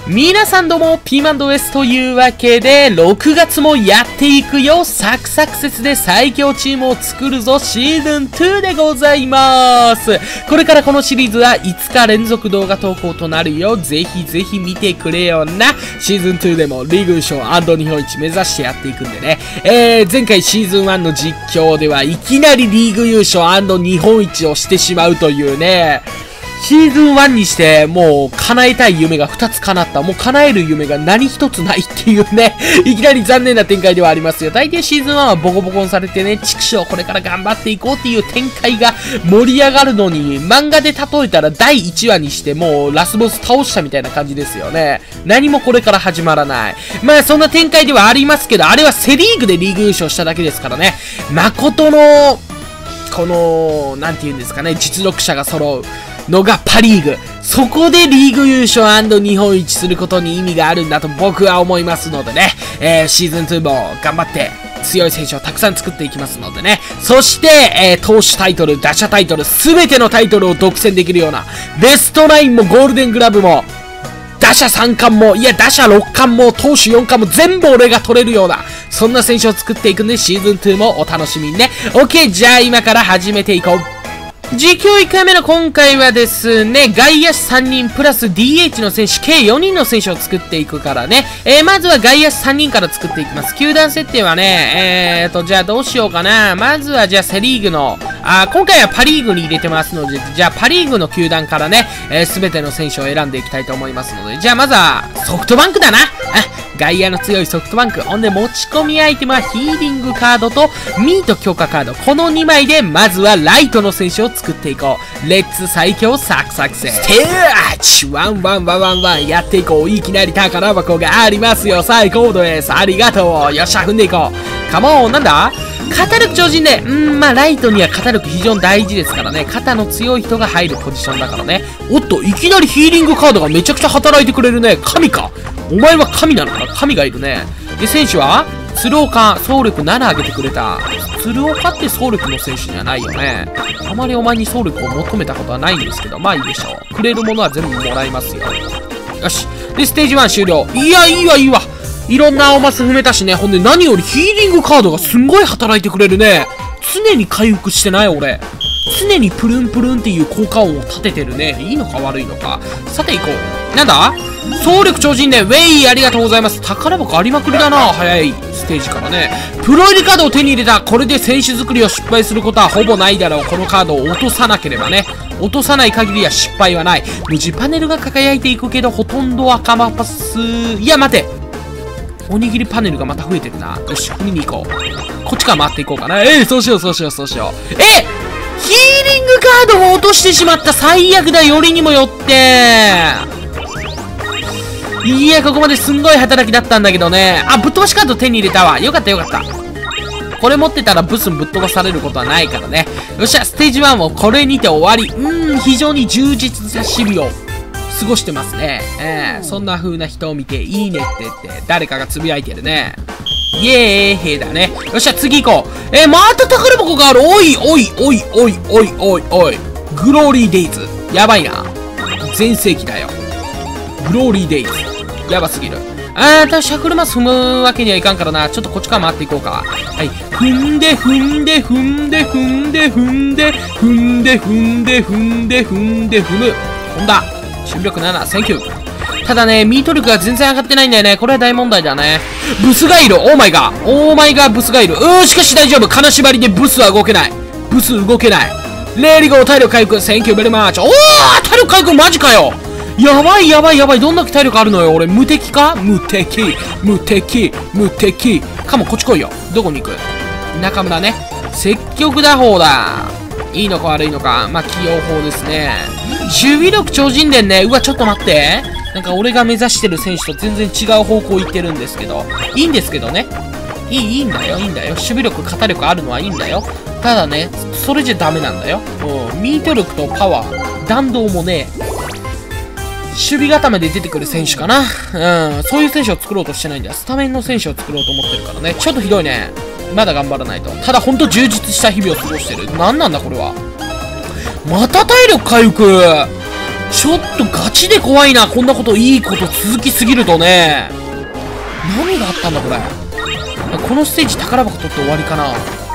皆さんどうも、ピーマンド S というわけで、6月もやっていくよ。サクサクセスで最強チームを作るぞシーズン2でございます。これからこのシリーズは5日連続動画投稿となるよ。ぜひぜひ見てくれよな。シーズン2でもリーグ優勝&日本一目指してやっていくんでね。前回シーズン1の実況ではいきなりリーグ優勝&日本一をしてしまうというね。シーズン1にして、もう、叶えたい夢が2つ叶った。もう叶える夢が何一つないっていうね、いきなり残念な展開ではありますよ。大抵シーズン1はボコボコにされてね、畜生これから頑張っていこうっていう展開が盛り上がるのに、漫画で例えたら第1話にしてもうラスボス倒したみたいな感じですよね。何もこれから始まらない。まあそんな展開ではありますけど、あれはセリーグでリーグ優勝しただけですからね。誠の、この、なんて言うんですかね、実力者が揃うのがパリーグ。そこでリーグ優勝&日本一することに意味があるんだと僕は思いますのでね。シーズン2も頑張って強い選手をたくさん作っていきますのでね。そして、投手タイトル、打者タイトル、すべてのタイトルを独占できるような、ベストナインもゴールデングラブも、打者3冠も、いや打者6冠も、投手4冠も全部俺が取れるような、そんな選手を作っていくんで、シーズン2もお楽しみにね。OK、じゃあ今から始めていこう。実況1回目の今回はですね、外野手3人プラス DH の選手計4人の選手を作っていくからね。まずは外野手3人から作っていきます。球団設定はね、じゃあどうしようかな。まずはじゃあセリーグの、今回はパリーグに入れてますので、じゃあパリーグの球団からね、すべての選手を選んでいきたいと思いますので、じゃあまずはソフトバンクだな。外野の強いソフトバンク。ほんで持ち込みアイテムはヒーリングカードとミート強化カード。この2枚でまずはライトの選手を作っていこう。レッツ最強サクサクセステーチワンワンワンワンワンやっていこう。いきなり宝箱がありますよ。最高です。ありがとう。よっしゃ、踏んでいこう。カモン、なんだ肩力超人で、まあライトには肩力非常に大事ですからね。肩の強い人が入るポジションだからね。おっと、いきなりヒーリングカードがめちゃくちゃ働いてくれるね。神か。お前は神なのかな。神がいるね。で、選手は鶴岡、総力7上げてくれた。鶴岡って総力の選手じゃないよね。あまりお前に総力を求めたことはないんですけど、まあいいでしょう。くれるものは全部もらいますよ。よし。で、ステージ1終了。いや、いいわ、いいわ。いろんな青マス踏めたしね。ほんで何よりヒーリングカードがすんごい働いてくれるね。常に回復してない俺。常にプルンプルンっていう効果音を立ててるね。いいのか悪いのか。さて行こう。なんだ総力超人で、ウェイありがとうございます。宝箱ありまくりだな。早いステージからね。プロ入りカードを手に入れた。これで選手作りを失敗することはほぼないだろう。このカードを落とさなければね。落とさない限りは失敗はない。無事パネルが輝いていくけど、ほとんど赤マパス。いや待て。おにぎりパネルがまた増えてるな。よし、見に行こう。こっちから回っていこうかな。そうしよう、そうしよう、そうしよう。ヒーリングカードも落としてしまった。最悪だ、よりにもよって。いや、ここまですんごい働きだったんだけどね。ぶっ飛ばしカード手に入れたわ。よかったよかった。これ持ってたらブスぶっ飛ばされることはないからね。よっしゃ、ステージ1をこれにて終わり。非常に充実した日々を過ごしてますね。そんな風な人を見て、いいねって誰かがつぶやいてるね。イエーイだね。よっしゃ、次行こう。また宝箱がある。おいおいおいおいおいおいおい。グローリーデイズ。やばいな。全盛期だよ。グローリーデイズ。やばすぎる。シャクルマス踏むわけにはいかんからな。ちょっとこっちから回っていこうか。はい。踏んで、踏んで、踏んで、踏んで、踏んで、踏んで、踏んで、踏んで、踏んで、踏む。飛んだ。守備力7、センキュー。ただね、ミート力が全然上がってないんだよね。これは大問題だね。ブスがいる。オーマイガー。オーマイガーブスがいる。しかし大丈夫。金縛りでブスは動けない。ブス動けない。レーリゴー体力回復。センキューベリーマーチ。体力回復マジかよ。やばいやばいやばい。どんだけ体力あるのよ。俺無敵か無敵。無敵。無敵。かもこっち来いよ。どこに行く中村ね。積極打法だ。いいのか悪いのか。まあ、起用法ですね。守備力超人伝ね。うわ、ちょっと待って。なんか俺が目指してる選手と全然違う方向行ってるんですけど。いいんですけどね。いいんだよ、いいんだよ。守備力、肩力あるのはいいんだよ。ただね、それじゃダメなんだよ。ミート力とパワー、弾道もね、守備固めで出てくる選手かな。そういう選手を作ろうとしてないんだよ。スタメンの選手を作ろうと思ってるからね。ちょっとひどいね。まだ頑張らないと。ただほんと充実した日々を過ごしてる。なんなんだこれは。また体力回復。 ちょっとガチで怖いな。こんなこと、いいこと続きすぎるとね。何があったんだ、これ。このステージ宝箱取って終わりかな。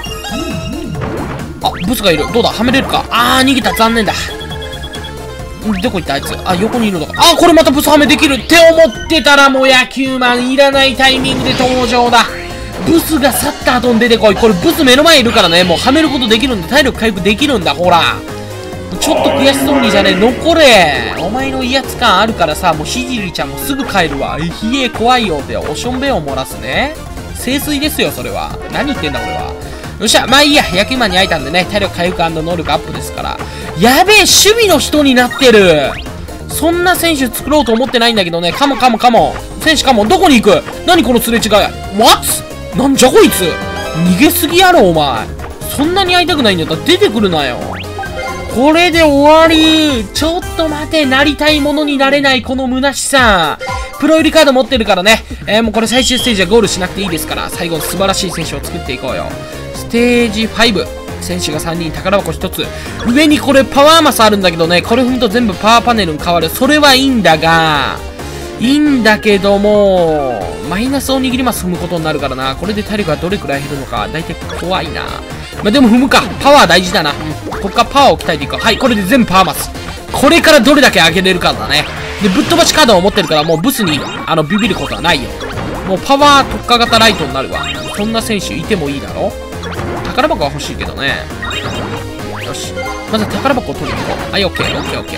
あ、ブスがいる。どうだ、はめれるか。逃げた。残念だ。どこ行ったあいつ。横にいるのか。これまたブスはめできるって思ってたら、もう野球マンいらないタイミングで登場だ。ブスが去った後に出てこい。これブス目の前いるからね、もうはめることできるんで、体力回復できるんだ、ほら。ちょっと悔しそうにじゃねえ、残れ。お前の威圧感あるからさ、もうひじりちゃんもすぐ帰るわ。ひえ、怖いよって、おしょんべんを漏らすね。清水ですよ、それは。何言ってんだ、俺は。よっしゃ、まあいいや、野球マンに会えたんでね、体力回復&能力アップですから。やべえ、守備の人になってる。そんな選手作ろうと思ってないんだけどね、カモ。選手カモ、どこに行く？何このすれ違い。What？ なんじゃこいつ。逃げすぎやろ、お前。そんなに会いたくないんだったら出てくるなよ。これで終わり。ちょっと待て、なりたいものになれないこの虚しさ。プロ入りカード持ってるからね。もうこれ最終ステージはゴールしなくていいですから、最後の素晴らしい選手を作っていこうよ。ステージ5。選手が3人、宝箱1つ。上にこれパワーマスあるんだけどね、これ踏むと全部パワーパネルに変わる。それはいいんだが、いいんだけども、マイナスを握りマス踏むことになるからな。これで体力がどれくらい減るのか、だいたい怖いな。まあ、でも踏むか。パワー大事だな。こっからパワーを鍛えていくか。はい、これで全部パワーマス。これからどれだけ上げれるかだね。で、ぶっ飛ばしカードを持ってるから、もうブスに、ビビることはないよ。もうパワー特化型ライトになるわ。そんな選手いてもいいだろ。宝箱は欲しいけどね。よし。まずは宝箱を取りに行こう。はい、オッケー。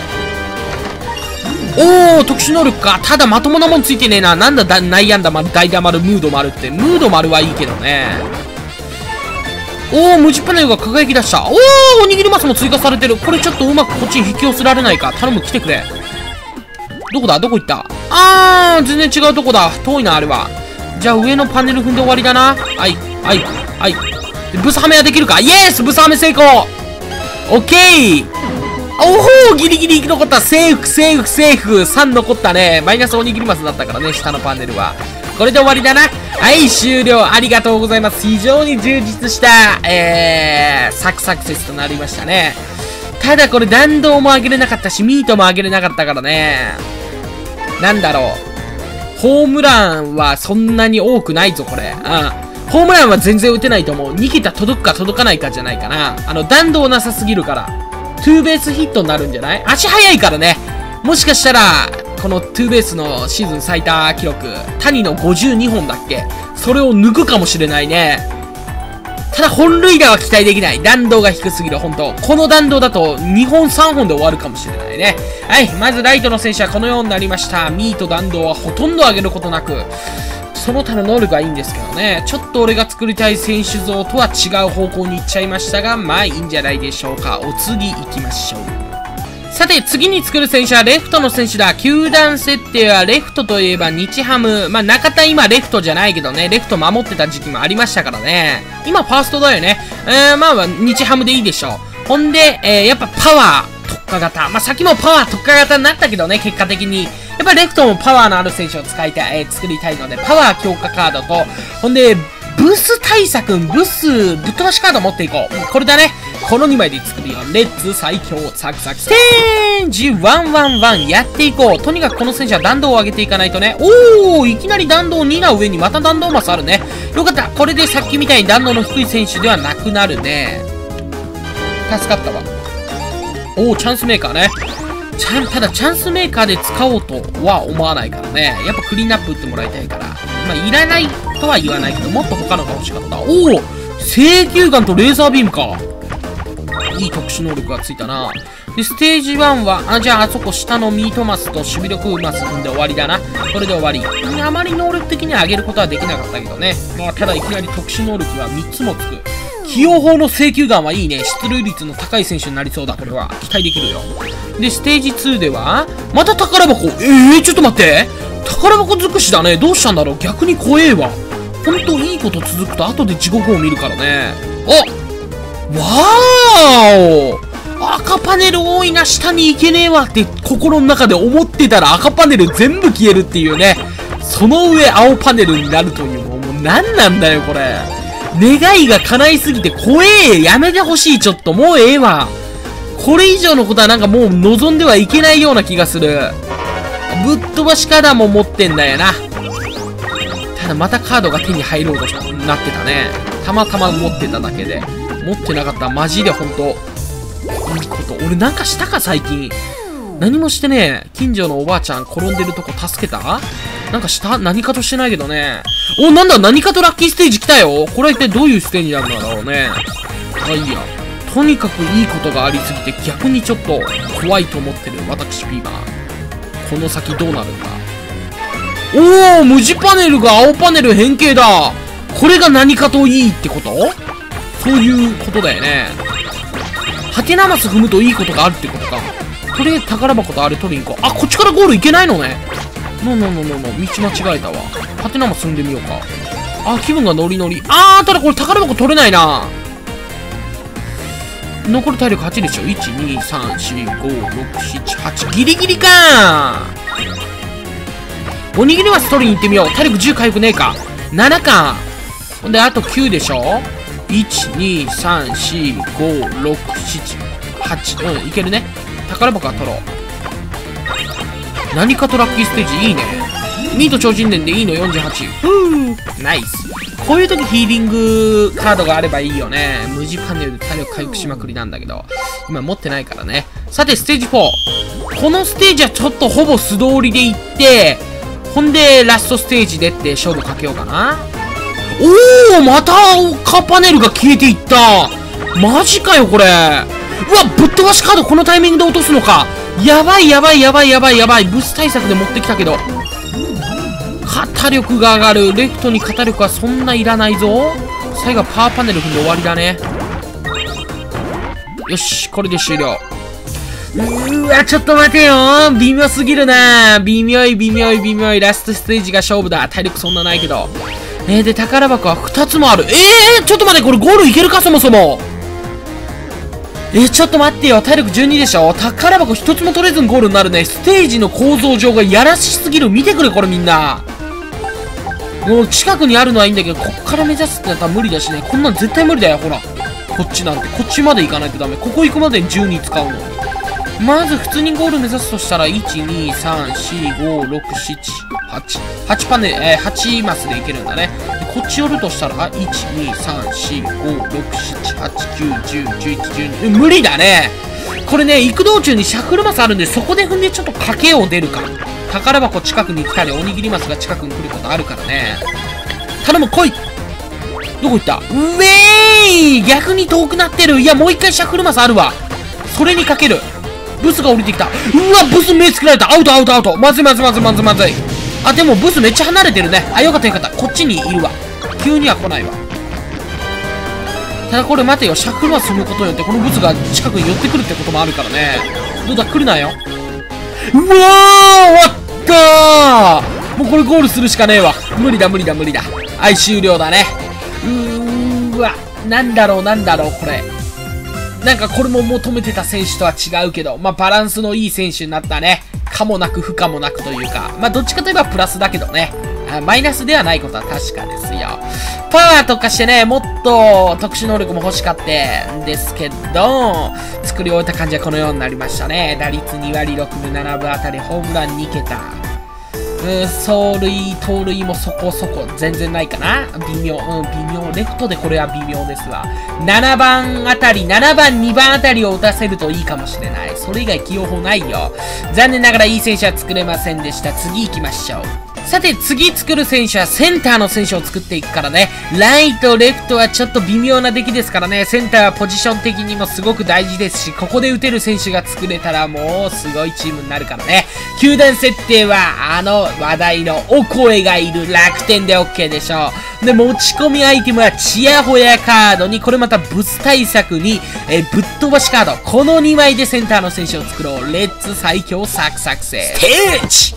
おー、特殊能力か。ただまともなもんついてねえな。なんだ、内野安打丸、代打丸、ムード丸って。ムード丸はいいけどね。おー、無地パネルが輝き出した。おー、おにぎりマスも追加されてる。これちょっとうまくこっちに引き寄せられないか。頼む、来てくれ。どこだ？どこ行った？全然違うとこだ。遠いな、あれは。じゃあ上のパネル踏んで終わりだな。はい。ブスハメはできるか？イエス！ブスハメ成功！オッケー！おお、ギリギリ生き残った。セーフ。3残ったね。マイナスおにぎりマスだったからね、下のパネルは。これで終わりだな。はい、終了。ありがとうございます。非常に充実した、サクセスとなりましたね。ただこれ弾道も上げれなかったし、ミートも上げれなかったからね。なんだろう。ホームランはそんなに多くないぞ、これ。ホームランは全然打てないと思う。2桁届くか届かないかじゃないかな。弾道なさすぎるから。トゥーベースヒットになるんじゃない？足速いからね。もしかしたら、このトゥーベースのシーズン最多記録、谷の52本だっけ？それを抜くかもしれないね。ただ本塁打は期待できない。弾道が低すぎる、本当。この弾道だと2本3本で終わるかもしれないね。はい、まずライトの選手はこのようになりました。ミート弾道はほとんど上げることなく、その他の能力はいいんですけどね。ちょっと俺が作りたい選手像とは違う方向に行っちゃいましたが、まあいいんじゃないでしょうか。お次行きましょう。さて、次に作る選手はレフトの選手だ。球団設定はレフトといえば日ハム。まあ、中田今レフトじゃないけどね、レフト守ってた時期もありましたからね。今ファーストだよね。まあ、日ハムでいいでしょう。ほんで、やっぱパワー特化型。まあ、先もパワー特化型になったけどね、結果的に。やっぱレフトもパワーのある選手を使いたい、作りたいので、パワー強化カードと、ほんで、ブス大佐くん、ブス、ぶっ飛ばしカード持っていこう。これだね。この2枚で作るよ。レッツ最強サクサクステージ111やっていこう。とにかくこの選手は弾道を上げていかないとね。おー、いきなり弾道2な上にまた弾道マスあるね。よかった。これでさっきみたいに弾道の低い選手ではなくなるね。助かったわ。おー、チャンスメーカーね。ただチャンスメーカーで使おうとは思わないからね。やっぱクリーンアップ打ってもらいたいから。まあ、いらないとは言わないけど、もっと他のが欲しかった。おお、制球眼とレーザービームか。いい特殊能力がついたな。で、ステージ1は、じゃああそこ下のミートマスと守備力マス踏んで終わりだな。これで終わり。あまり能力的には上げることはできなかったけどね。まあ、ただいきなり特殊能力が3つもつく。起用法の制球眼はいいね。出塁率の高い選手になりそうだ。これは。期待できるよ。で、ステージ2では、また宝箱。ちょっと待って。宝箱尽くしだね。どうしたんだろう。逆に怖えわ。ほんといいこと続くと後で地獄を見るからね。わーお、赤パネル多いな。下に行けねえわって心の中で思ってたら赤パネル全部消えるっていうね。その上青パネルになるという、もう何なんだよこれ。願いが叶いすぎて怖え。やめてほしい。ちょっともうええわ。 これ以上のことはなんかもう望んではいけないような気がする。ぶっ飛ばしカードも持ってんだよな。ただまたカードが手に入ろうとなってたね。たまたま持ってただけで。持ってなかったらマジでほんと、いいこと。俺なんかしたか最近。何もしてね、近所のおばあちゃん転んでるとこ助けた？なんかした何かとしてないけどね。お、なんだ何かとラッキーステージ来たよ。これは一体どういうステージなんだろうね。まあいいや。とにかくいいことがありすぎて逆にちょっと怖いと思ってる私ピーマン。この先どうなるんだ。おお、無地パネルが青パネル変形だ。これが何かといいってこと？そういうことだよね。ハテナマス踏むといいことがあるってことか。とりあえず宝箱とあれ取りに行こう。あ、こっちからゴール行けないのね。道間違えたわ。ハテナマス踏んでみようか。あ、気分がノリノリ。ただこれ宝箱取れないな。残る体力8でしょ。1、2、3、4、5、6、7、8。ギリギリかー。おにぎりマス取りに行ってみよう。体力10回復ねえか。7か。ほんで、あと9でしょ。1、2、3、4、5、6、7、8。いけるね。宝箱は取ろう。何かとラッキーステージいいね。ミート超人伝でいいの48。ナイス。こういう時ヒーリングカードがあればいいよね。無地パネルで体力回復しまくりなんだけど、今持ってないからね。さて、ステージ4。このステージはちょっとほぼ素通りで行って、ほんで、ラストステージでって勝負かけようかな。おー、また赤パネルが消えていった。マジかよ、これ。うわ、ぶっ飛ばしカードこのタイミングで落とすのか。やばい。ブス対策で持ってきたけど。肩力が上がる。レフトに肩力はそんないらないぞ。最後はパワーパネル踏んで終わりだね。よし、これで終了。うわ、ちょっと待てよ。微妙すぎるな。微妙い。ラストステージが勝負だ。体力そんなないけど。で、宝箱は2つもある。ちょっと待って、これゴールいけるか、そもそも。ちょっと待ってよ。体力12でしょ。宝箱1つも取れずにゴールになるね。ステージの構造上がやらしすぎる。見てくれ、これみんな。もう近くにあるのはいいんだけど、こっから目指すってなったら無理だしね。こんなん絶対無理だよ、ほら。こっちなんて。こっちまで行かないとダメ。ここ行くまでに12使うのに。まず普通にゴール目指すとしたら、1、2、3、4、5、6、7、8。8パネル、8マスでいけるんだね。でこっち寄るとしたら、1、2、3、4、5、6、7、8、9、10、11、12。無理だね。これね、行く道中にシャッフルマスあるんで、そこで踏んでちょっと賭けを出るか。宝箱近くに来たり、おにぎりマスが近くに来ることあるからね。頼む、来い。どこ行った？うえーい、逆に遠くなってる。いや、もう一回シャッフルマスあるわ。それにかける。ブスが降りてきた。うわ、ブス目つけられた。アウト。まずい。あ、でもブスめっちゃ離れてるね。あ、よかった。こっちにいるわ。急には来ないわ。ただこれ待てよ。シャッフルマス踏むことによって、このブスが近くに寄ってくるってこともあるからね。どうだ、来るなよ。うわー、終わったー。もうこれゴールするしかねえわ。無理だ。はい、終了だね。うーわ、なんだろう、これ。なんかこれも求めてた選手とは違うけど、まあバランスのいい選手になったね。可もなく不可もなくというか、まあどっちかといえばプラスだけどね。マイナスではないことは確かですよ。パワーとかしてね、もっと特殊能力も欲しかったんですけど、作り終えた感じはこのようになりましたね。打率2割6分7分あたり、ホームラン2桁。走塁、盗塁もそこそこ、全然ないかな。微妙。レフトでこれは微妙ですわ。7番、2番あたりを打たせるといいかもしれない。それ以外起用法ないよ。残念ながらいい選手は作れませんでした。次行きましょう。さて、次作る選手はセンターの選手を作っていくからね。ライト、レフトはちょっと微妙な出来ですからね。センターはポジション的にもすごく大事ですし、ここで打てる選手が作れたらもうすごいチームになるからね。球団設定は話題のオコエがいる楽天で OK でしょう。で、持ち込みアイテムはチヤホヤカードに、これまたブス対策に、ぶっ飛ばしカード。この2枚でセンターの選手を作ろう。レッツ最強作成。ステージ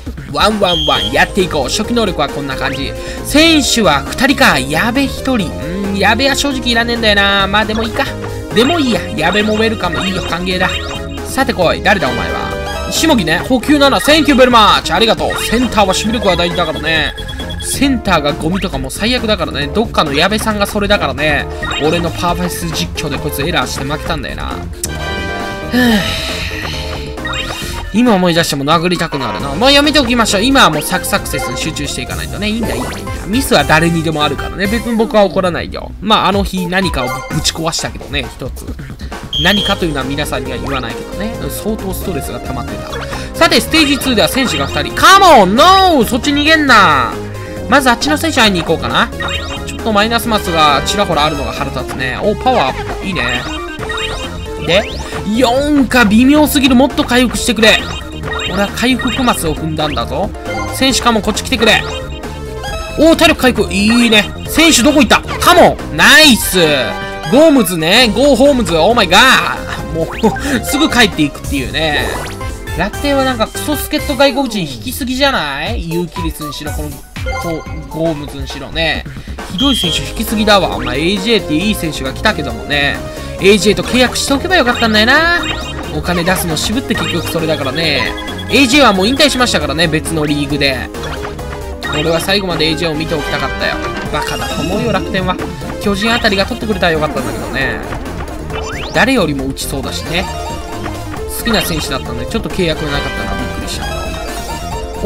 111やっていこう。初期能力はこんな感じ。選手は2人か。矢部1人。矢部は正直いらねえんだよな。まあでもいいか。でもいいや。矢部もウェルカムいいよ。歓迎だ。さて来い。誰だお前は。下木ね。補給7。センキューベルマーチ。ありがとう。センターは守備力は大事だからね。センターがゴミとかもう最悪だからね。どっかの矢部さんがそれだからね。俺のパーフェス実況でこいつエラーして負けたんだよな。 今思い出しても殴りたくなるな。もうやめておきましょう。今はもうサクサクセスに集中していかないとね。いいんだ。ミスは誰にでもあるからね。別に僕は怒らないよ。まあ、あの日何かをぶち壊したけどね、一つ。何かというのは皆さんには言わないけどね。相当ストレスが溜まってた。さて、ステージ2では選手が2人。カモンノーそっち逃げんな。まずあっちの選手会いに行こうかな。ちょっとマイナスマスがちらほらあるのが腹立つね。お、パワーアップ。いいね。で、4か微妙すぎる。もっと回復してくれ。俺は回復マスを踏んだんだぞ。選手カモンこっち来てくれ。おー、体力回復。いいね。選手どこ行った？カモンナイス。ゴームズね。ゴーホームズ。オーマイガー。もう、すぐ帰っていくっていうね。楽天はなんかクソ助っ人外国人引きすぎじゃない？ユーキリスにしろ、このゴームズにしろね。ひどい選手引きすぎだわ。まあ、AJ っていい選手が来たけどもね。AJ と契約しておけばよかったんだよな。お金出すの渋って結局それだからね。AJ はもう引退しましたからね、別のリーグで。俺は最後まで AJ を見ておきたかったよ。バカだと思うよ、楽天は。巨人あたりが取ってくれたらよかったんだけどね。誰よりも打ちそうだしね。好きな選手だったんで、ちょっと契約がなかったな、びっくりした。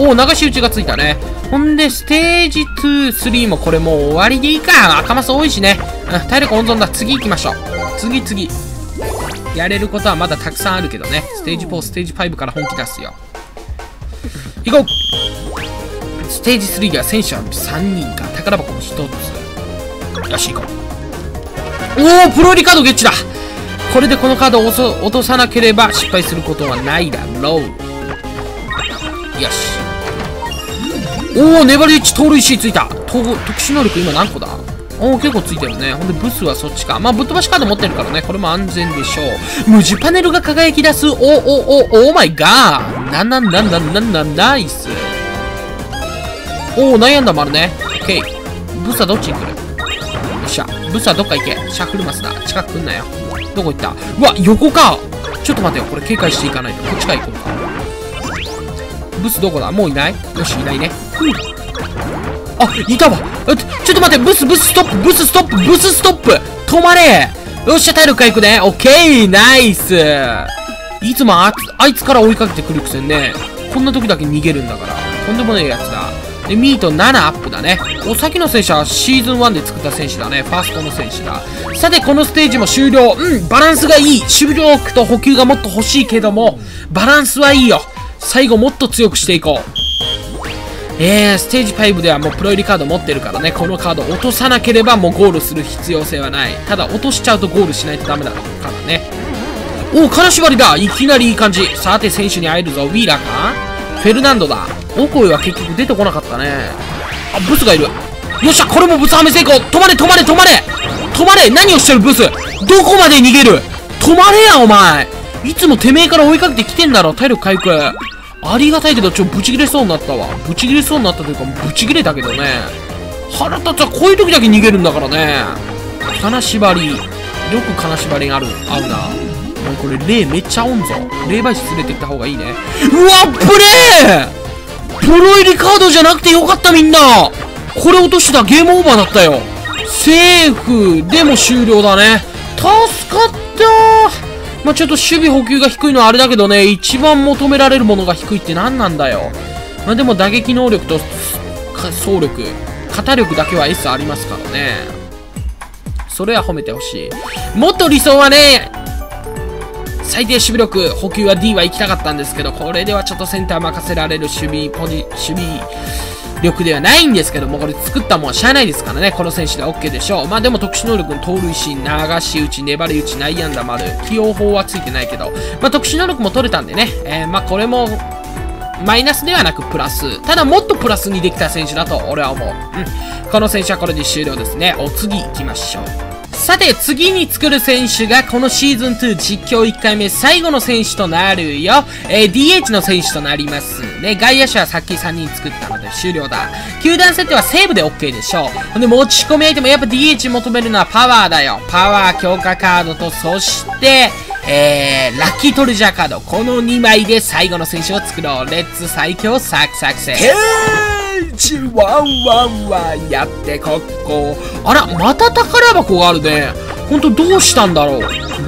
おお、流し打ちがついたね。ほんで、ステージ2、3もこれもう終わりでいいか。赤マス多いしね。体力温存だ。次行きましょう。次。やれることはまだたくさんあるけどね。ステージ4、ステージ5から本気出すよ。行こう。ステージ3では選手は3人か。宝箱も1つ。よし、行こう。おお、プロ入りカードゲッチだ。これでこのカードを落とさなければ失敗することはないだろう。よし。おお、粘り1、盗塁 C ついた。特殊能力今何個だ？おお、結構ついてるね。ほんで、ブスはそっちか。まあ、ぶっ飛ばしカード持ってるからね。これも安全でしょう。無地パネルが輝き出す。おーマイガー。ナイス。おお、悩んだもあるね。オッケー。ブスはどっちに来る？よっしゃ。ブスはどっか行け。シャッフルマスだ。近く来んなよ。どこ行った？うわ、横か。ちょっと待てよ。これ警戒していかないと。こっちから行こうか。ブスどこだ？もういない？よし、いないね。あ、いたわ。ちょっと待って。ブスストップ。止まれ。よっしゃ、体力回復ね。オッケー、ナイス。いつもあいつから追いかけてくるくせにね。こんな時だけ逃げるんだから。とんでもねえやつだ。で、ミート7アップだね。お、先の選手はシーズン1で作った選手だね。ファーストの選手だ。さて、このステージも終了。バランスがいい。守備力と補給がもっと欲しいけども、バランスはいいよ。最後もっと強くしていこう。ステージ5ではもうプロ入りカード持ってるからね。このカード落とさなければもうゴールする必要性はない。ただ落としちゃうとゴールしないとダメだからね。おお、金縛りだ。いきなりいい感じ。さて、選手に会えるぞ。ウィーラーか？フェルナンドだ。オコイは結局出てこなかったね。あ、ブスがいる。よっしゃ、これもブスはめ成功。止まれ。何をしてるブス。どこまで逃げる。止まれや、お前。いつもてめえから追いかけてきてんだろ。体力回復。ありがたいけど、ブチ切れそうになったわ。ブチ切れそうになったというか、ブチ切れたけどね。腹立つわ。こういう時だけ逃げるんだからね。金縛り。よく金縛りが合うな。もうこれ、霊めっちゃ合うんぞ。霊媒師連れてきた方がいいね。うわ、プレー！プロ入りカードじゃなくてよかった、みんな。これ落としたゲームオーバーだったよ。セーフでも終了だね。助かったー。まあ、ちょっと守備補給が低いのはあれだけどね、一番求められるものが低いって何なんだよ。まあ、でも打撃能力と走力、肩力だけは S ありますからね。それは褒めてほしい。もっと理想はね、最低守備力、補給は D は行きたかったんですけど、これではちょっとセンター任せられる守備力ではないんですけども、これ作ったもんはしゃあないですからね。この選手で OK でしょう。まあでも特殊能力の盗塁シーン、流し打ち、粘り打ち、内野安打丸、起用法はついてないけど、まあ特殊能力も取れたんでね、まあこれもマイナスではなくプラス。ただもっとプラスにできた選手だと俺は思う。この選手はこれで終了ですね。お次行きましょう。さて、次に作る選手がこのシーズン2実況1回目最後の選手となるよ。DH の選手となりますね。外野手はさっき3人作ったので終了だ。球団設定はセーブで OK でしょう。ほんで持ち込みアイテムやっぱ DH 求めるのはパワーだよ。パワー強化カードと、そして、ラッキートレジャーカード。この2枚で最後の選手を作ろう。レッツ最強サクサクセワンワンワンやってこっこ。あら、また宝箱があるね。ほんとどうしたんだろう。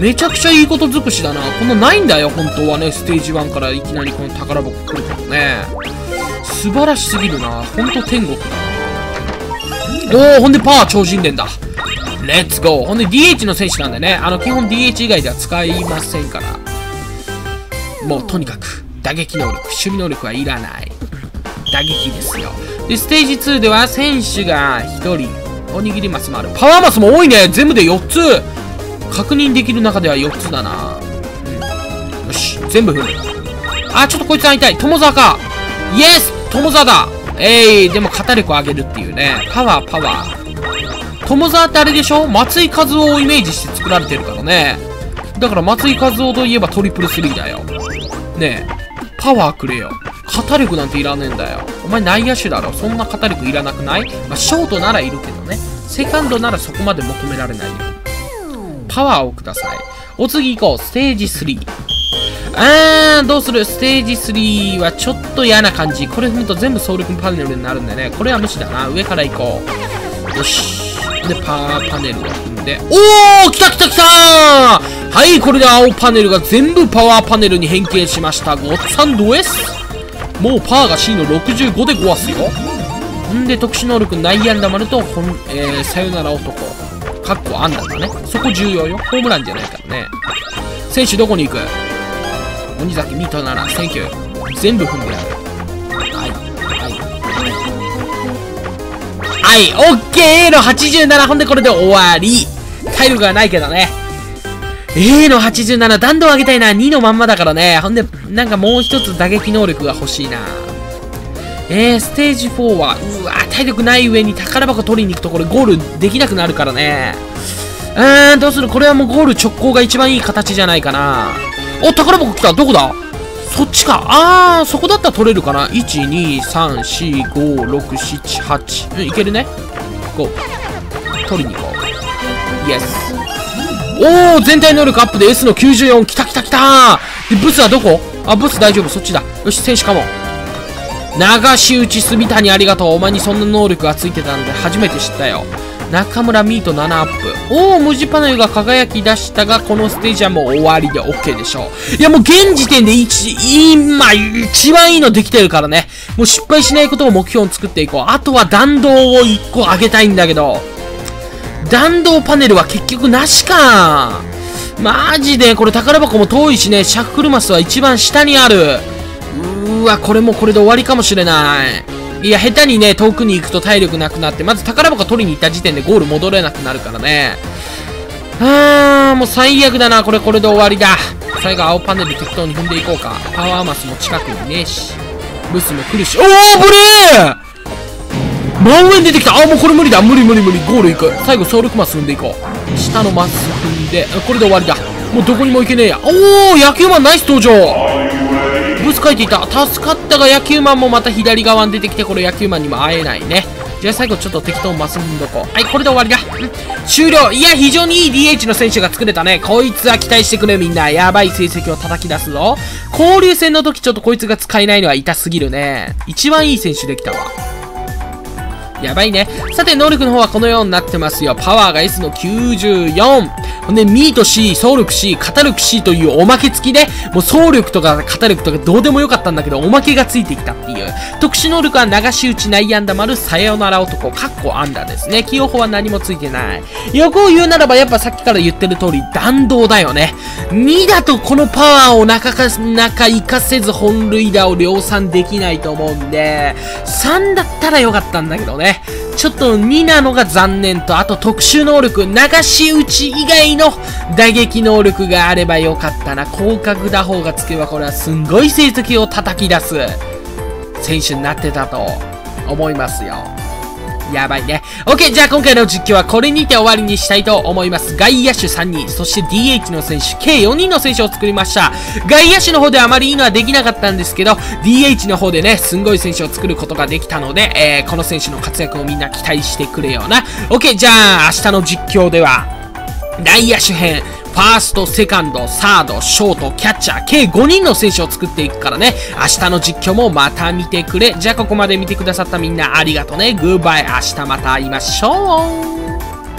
めちゃくちゃいいこと尽くしだな。このないんだよ、本当はね。ステージ1からいきなりこの宝箱来るからね。素晴らしすぎるな。ほんと天国だ。おー、ほんでパワー超人伝だ。レッツゴー。ほんで DH の選手なんでね。基本 DH 以外では使いませんから。もうとにかく、打撃能力、守備能力はいらない。打撃ですよ。で、ステージ2では選手が1人、おにぎりマスもある。パワーマスも多いね。全部で4つ。確認できる中では4つだな。うん。よし、全部踏む。あ、ちょっとこいつ会いたい。友沢か。イエス友沢だ。でも肩力を上げるっていうね。パワー、パワー。友沢ってあれでしょ、松井一夫をイメージして作られてるからね。だから松井一夫といえばトリプル3だよ。ねえ、パワーくれよ。肩力なんていらねえんだよ。お前内野手だろ。そんな肩力いらなくない？まあ、ショートならいるけどね。セカンドならそこまで求められないよ。パワーをください。お次行こう。ステージ3。どうする？ステージ3はちょっと嫌な感じ。これ踏むと全部ソウル君パネルになるんだね。これは無視だな。上から行こう。よし。で、パワーパネルを踏んで。おー！来た来た来たー！はい、これで青パネルが全部パワーパネルに変形しました。ごっつんどえす。もうパワーが C の65でごわすよ。んで、特殊能力内野安打丸と、さよなら男。かっこ安打だね。そこ重要よ。ホームランじゃないからね。選手どこに行く？鬼崎ミートなら、センキュー。全部踏んでやる。はい。はい。オッケー !A の87。ほんでこれで終わり。体力がないけどね。A の87。弾道上げたいな。2のまんまだからね。ほんで、なんかもう一つ打撃能力が欲しいな。ステージ4は、うわ体力ない上に宝箱取りに行くとこれゴールできなくなるからね。どうする？これはもうゴール直行が一番いい形じゃないかな。お、宝箱来た。どこだ？そっちか。そこだったら取れるかな。1、2、3、4、5、6、7、8。いけるね。ゴー。取りに行こう。イエス。おー、全体能力アップで S の94。来た来た来たー。で、ブスはどこ？ブス大丈夫。そっちだ。よし、選手かも。流し打ち住谷ありがとう。お前にそんな能力がついてたんで初めて知ったよ。中村ミート7アップ。おー、無地パネルが輝き出したが、このステージはもう終わりで OK でしょう。いや、もう現時点で今、一番いいのできてるからね。もう失敗しないことを目標に作っていこう。あとは弾道を1個上げたいんだけど、弾道パネルは結局なしか。マジで、これ宝箱も遠いしね、シャッフルマスは一番下にある。うわ、これもこれで終わりかもしれない。いや、下手にね、遠くに行くと体力なくなって、まず宝箱取りに行った時点でゴール戻れなくなるからね。もう最悪だな。これで終わりだ。最後、青パネル適当に踏んでいこうか。パワーマスも近くにねえし。ブスも来るし。おー、ブレー真上に出てきた。もうこれ無理だ。無理。ゴール行く。最後、ソウルクマス踏んでいこう。下のマス踏んで、これで終わりだ。もうどこにも行けねえや。おー、野球マンナイス登場。ブス書いていた。助かったが野球マンもまた左側に出てきて、これ野球マンにも会えないね。じゃあ最後ちょっと適当マス踏んどこう。はい、これで終わりだ。終了。いや、非常にいい DH の選手が作れたね。こいつは期待してくれみんな。やばい成績を叩き出すぞ。交流戦の時ちょっとこいつが使えないのは痛すぎるね。一番いい選手できたわ。やばいね。さて、能力の方はこのようになってますよ。パワーが S の94。ほんで、ミート C、走力 C、肩力 C というおまけ付きで、もう走力とか肩力とかどうでもよかったんだけど、おまけがついてきたっていう。特殊能力は流し打ち内野安打丸、さよなら男、かっこ安打ですね。起用法は何もついてない。横を言うならば、やっぱさっきから言ってる通り、弾道だよね。2だとこのパワーを中活かせず本塁打を量産できないと思うんで、3だったらよかったんだけどね。ちょっと2なのが残念と、あと特殊能力、流し打ち以外の打撃能力があればよかったな。広角打法がつけばこれはすんごい成績を叩き出す選手になってたと思いますよ。やばいね。OK、じゃあ今回の実況はこれにて終わりにしたいと思います。外野手3人、そして DH の選手、計4人の選手を作りました。外野手の方であまりいいのはできなかったんですけど、DH の方でね、すんごい選手を作ることができたので、この選手の活躍をみんな期待してくれよな。OK、じゃあ明日の実況では、内野手編、ファースト、セカンド、サード、ショート、キャッチャー、計5人の選手を作っていくからね。明日の実況もまた見てくれ。じゃあここまで見てくださったみんなありがとね。グッバイ。明日また会いましょう。